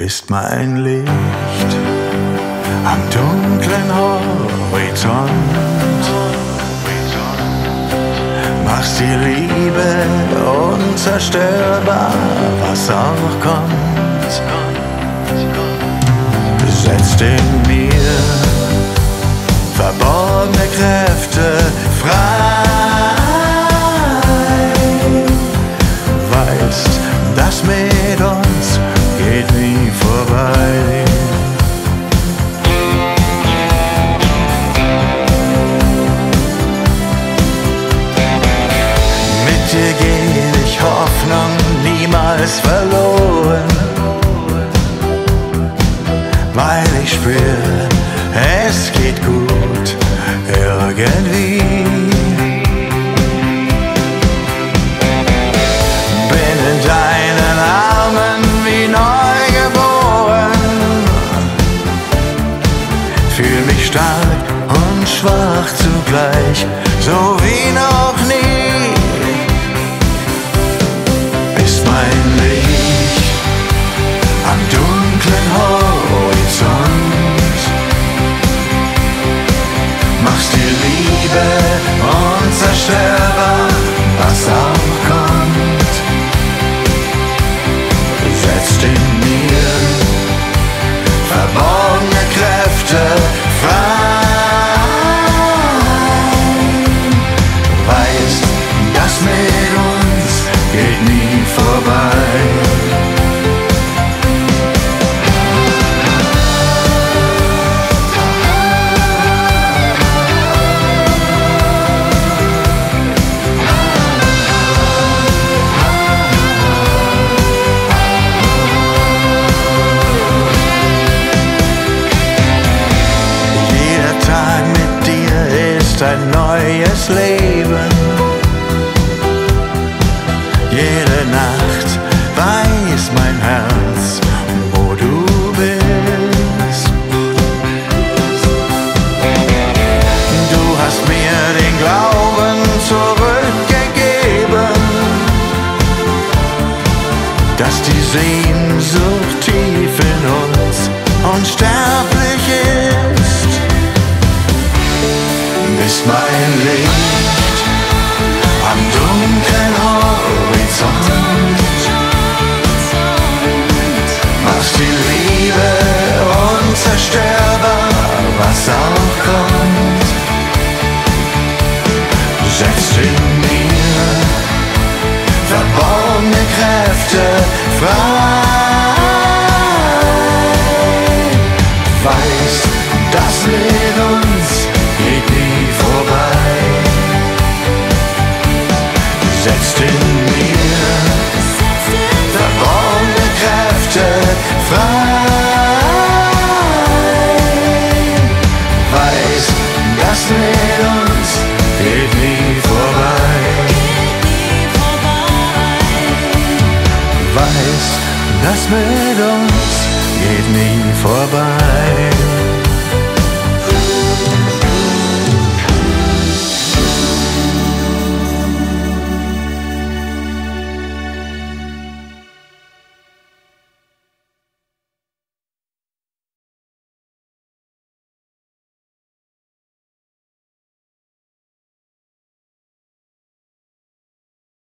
Bist mein Licht am dunklen Horizont, machst die Liebe unzerstörbar, was auch kommt. Setzt in mir verborgene Kräfte frei, weißt, das mit uns geht nie vorbei. Mit dir geht ich Hoffnung niemals verloren, weil ich spür, es geht gut irgendwie. Bin in deinen Armen wie neugeboren, fühl mich stark und schwach zugleich, so wie noch nie. Bist mein Licht am dunklen Horizont, machst die Liebe unzerstörbar, was auch kommt. Setzt in mir verborgene Kräfte frei, weißt, das mit uns geht nie vorbei. Ein neues Leben. Jede Nacht weiß mein Herz, wo du bist. Du hast mir den Glauben zurückgegeben, dass die Sehnsucht tief in uns unsterblich ist. Bist mein Licht am dunklen Horizont, machst die Liebe unzerstörbar, was auch kommt. Setzt in mir verborgene Kräfte frei, weißt, das mit uns geht nie vorbei. Setzt in mir verborgene Kräfte frei, weißt, das mit uns geht nie vorbei. Weißt, das mit uns geht nie vorbei.